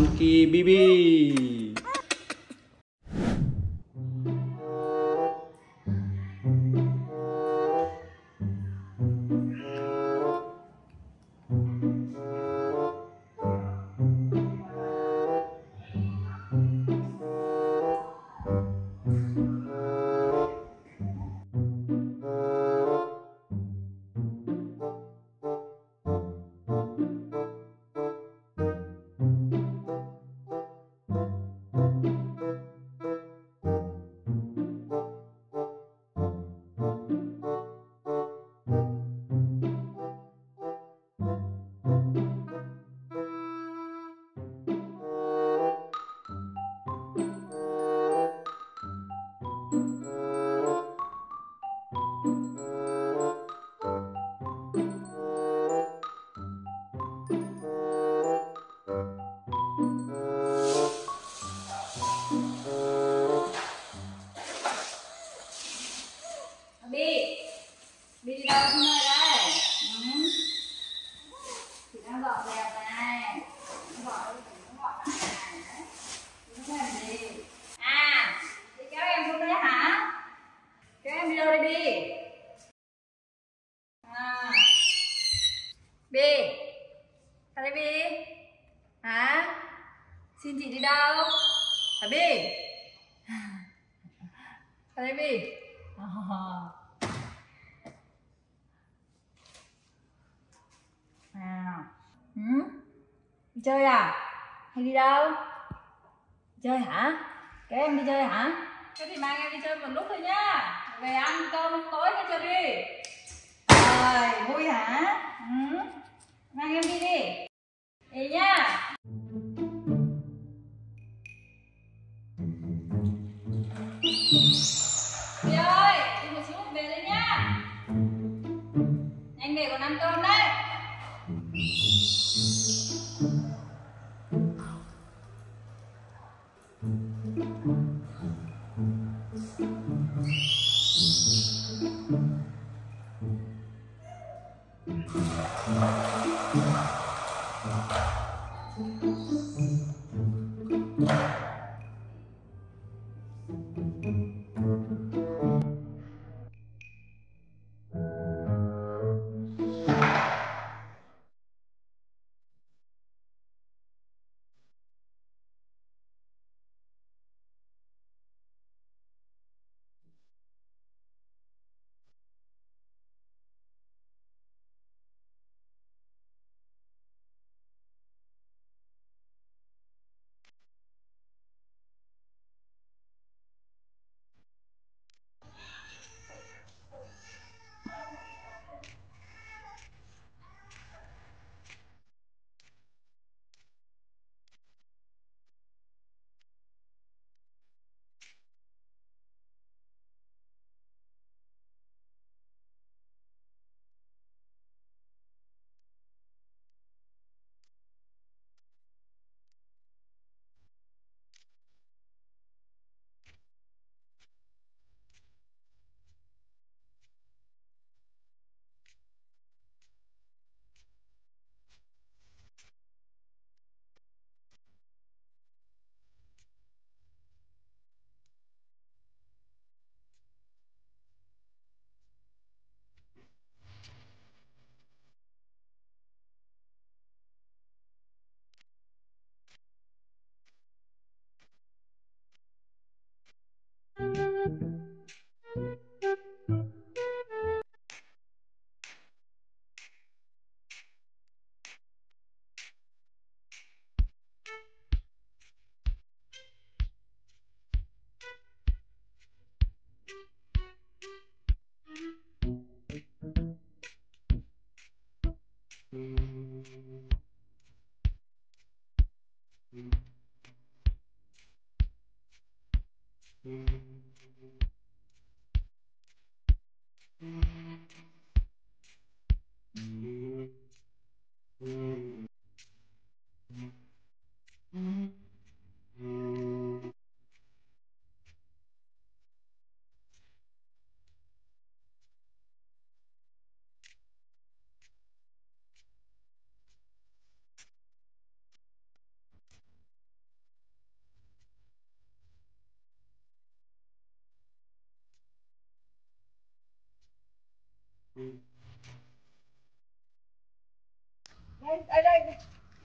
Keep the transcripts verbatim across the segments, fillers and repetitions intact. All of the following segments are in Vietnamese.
Monkey Baby. Bi, Bi đi đâu không ơi đây? Ừ. Chị đang dọn dẹp này. Nó gọi nó gọi lại này. Nó làm gì? À, chị kéo em xuống đấy hả? Kéo em đi đâu đây Bi? À. Bi, ra đây Bi. Hả? Xin chị đi đâu? Hả Bi? Ra đây Bi. Oh. Nào. Ừ? Đi chơi à? Hay đi đâu? Đi chơi hả? Các em đi chơi hả? Thế thì mang em đi chơi một lúc thôi nhá. Về ăn cơm tối cái chưa đi. Rồi, vui hả? Ừ? Mang em đi đi. Đi nhá. Đi ơi, đi một xíu về đây nhá. Nhanh về còn ăn cơm đấy.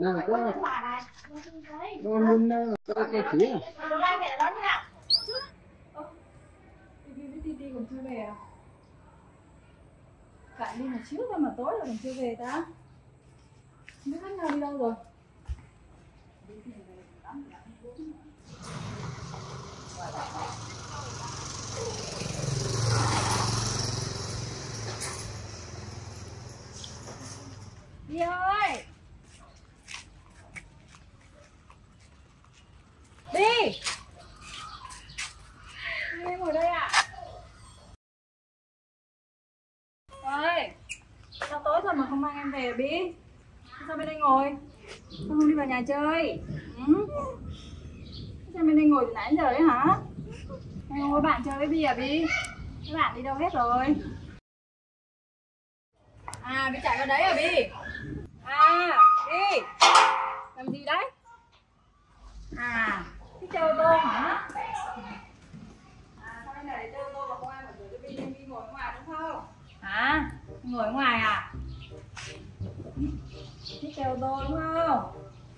Nè, có con luôn có cái khí à? Bibi với Titi còn chưa về à? Cãi đi một xíu thôi mà tối rồi còn chưa về ta? Không biết khách nào đi đâu rồi? Đi ơi! Đi! Em ngồi đây ạ. Ơi, sao tối rồi mà không mang em về Bi? Sao bên đây ngồi? Sao không đi vào nhà chơi? Ừ? Sao bên đây ngồi từ nãy đến giờ đấy hả? Em không có bạn chơi với Bi à Bi? Các bạn đi đâu hết rồi? À, Bi chạy vào đấy à Bi? À, Bi! Làm gì đấy? À, thích chơi ô tô hả? À, sao bên này để chơi ô tô mà không ai mở cửa cho Bi nên Bi ngồi ngoài đúng không? Hả? Ngồi ngoài à? Thích chơi ô tô đúng không?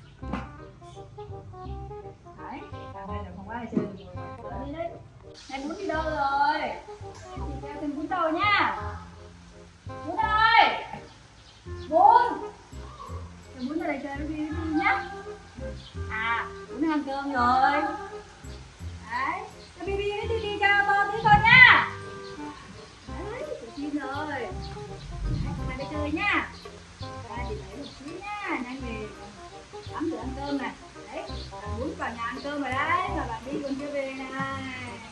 Đấy, à, đây là không ai chơi được rồi. Đi đấy. Em muốn đi đâu rồi? Chị theo thêm Bún đâu nhá. Bún ơi! Bún! Em Bún ra đây chơi với Bi nhá. À, Bún ăn cơm rồi. Đấy, cho Bi với Titi chơi ô tô tí thôi nhá. Đấy, tự tin rồi. Đấy, hai đi chơi nhá. Đây, chị lấy một xíu nhá, nhanh về tắm rửa ăn cơm này. Đấy, Bún vào nhà ăn cơm rồi đấy, và bạn Bi còn chưa về này.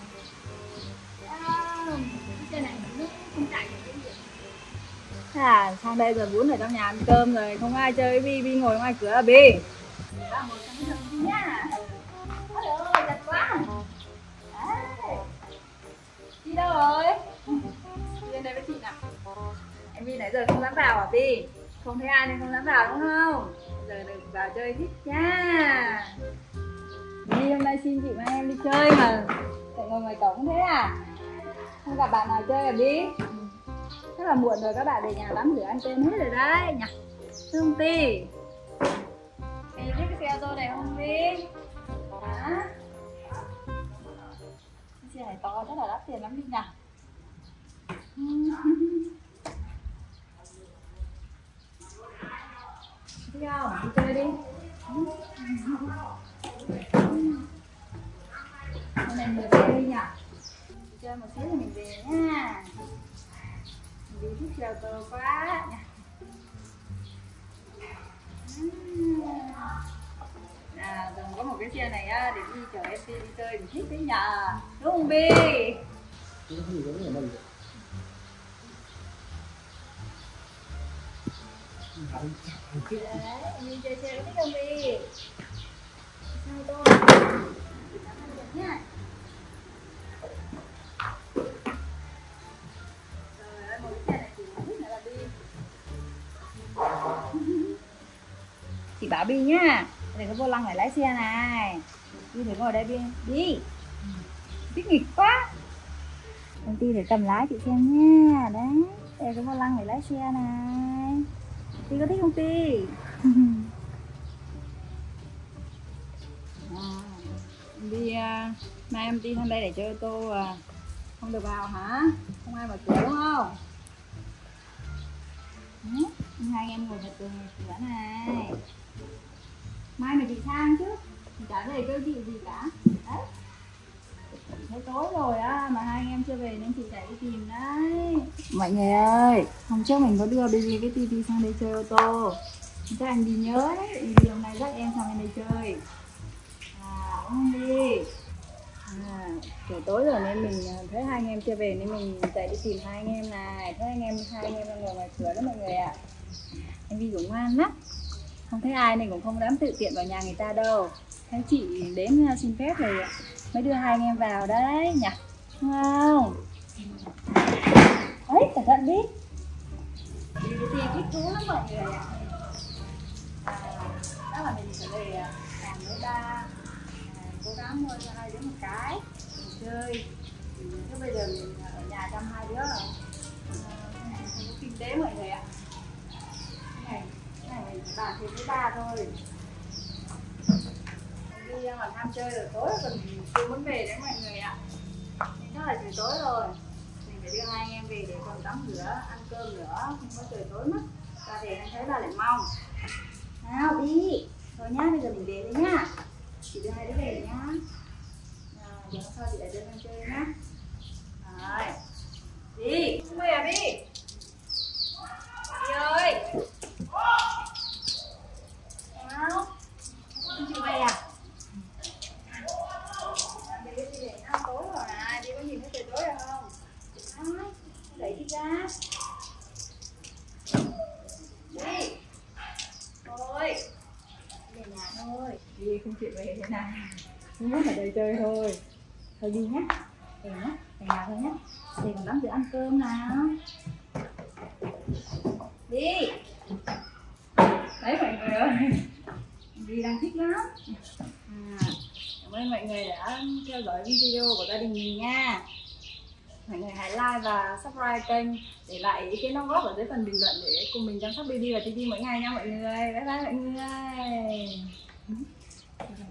Wow, cái này nó không chạy được cái gì. À, sang đây rồi Bún ở trong nhà ăn cơm rồi, không ai chơi với Bi, Bi ngồi ngoài cửa là Bi. Ra ngồi trong cái giường nhá. Hello, chặt quá. Đấy. Đi đâu rồi? Đi lên đây với chị nào. Em Bi nãy giờ không dám vào à Bi? Không thấy ai nên không dám vào đúng không? Giờ được vào chơi thích nha. Bi hôm nay xin chị mang em đi chơi mà tại ngồi ngoài cổng không thế à? Không gặp bạn nào chơi à Bi? Chắc là muộn rồi các bạn về nhà tắm rửa ăn cơm hết rồi đấy nhỉ? Thương Ti. Bi thích cái xe ô tô này không Bi? Hả? Cái xe này to chắc là đắt tiền lắm Bi nhỉ? Đi không? Đi chơi đi. Hôm nay mình về đi nhỉ? Đi chơi một xíu thì mình về nha. Mình đi thích xe ô tô quá nhỉ? À, còn có một cái xe này á, để đi chở em Ti đi chơi mình thích đấy nhỉ? Đúng không Bi? Cái gì giống như mình. Đấy, đi chơi xe có thích không Bi? Xe ô tô nha. Trời ơi, một cái xe này chị không thích nữa là Bi. Chị bảo Bi nhá, để có vô lăng phải lái xe này. Bi phải ngồi đây Bi. Đi. Thích nghịch quá. Công ty để cầm lái chị xem nha. Đấy, để có vô lăng phải lái xe này. Ti có thích không Ti? À, đi uh, mai em Ti sang đây để chơi ô tô à. Không được vào hả? Không ai mở cửa đúng không? Ừ, hai anh em ngồi thật tường cửa này. Mai mày đi sang chứ, mình chả về kêu chị gì cả. Đấy, thấy tối rồi á mà hai anh em chưa về nên chị chạy đi tìm đấy. Mọi người ơi, hôm trước mình có đưa Bi với Titi sang đây chơi ô tô. Chắc anh đi nhớ đấy, vì hôm nay dắt em sang bên đây chơi. À, đúng không Bi? À, buổi tối rồi nên mình thấy hai anh em chưa về nên mình chạy đi tìm hai anh em này. Thấy anh em hai anh em đang ngồi ngoài cửa đó mọi người ạ. À. Anh Bi cũng ngoan lắm. Không thấy ai nên cũng không dám tự tiện vào nhà người ta đâu. Thấy chị đến xin phép rồi mới đưa hai anh em vào đấy nhỉ? Đúng không? Ấy, cẩn thận đi. Đi với Ti thích thú lắm mọi người ạ. À, chắc là mình phải về làm với ba. À, cố gắng mua cho hai đứa một cái mình chơi. Chứ bây giờ mình ở nhà chăm hai đứa à, không có kinh tế mọi người ạ. Cái này, cái này Bạn thì với ba thôi. Đi ra ngoài tham chơi rồi tối còn chưa muốn về đấy mọi người ạ. Nên chắc là trời tối rồi. Mình phải đưa hai anh em về để còn tắm rửa, ăn cơm nữa, không có trời tối mất. Ba về anh thấy ba lại mong. Nào đi. Thôi nhá, bây giờ mình về thôi nhá. Chị đưa hai đứa về nhá. Nào, giờ sau chị lại đưa anh chơi nhá. Rồi. Đi, không về à Bi? Đi ơi. Nào. Không chịu về à? Đi đi để nó tối rồi này, đi có nhìn thấy trời tối rồi không? Đấy, đẩy đi ra. Đi. Thôi. Về nhà thôi. Đi không chịu về thế này. Không muốn ở đây chơi thôi. Thôi đi nhá. Về nhá, về nhà thôi nhá. Để còn tắm rửa ăn cơm nào. Đi. Đấy mọi người ơi. Đi đang thích lắm. À, cảm ơn mọi người đã theo dõi video của gia đình mình nha. Mọi người hãy like và subscribe kênh, để lại ý kiến đóng góp ở dưới phần bình luận để cùng mình chăm sóc baby và Titi mỗi ngày nha mọi người. Bye bye mọi người.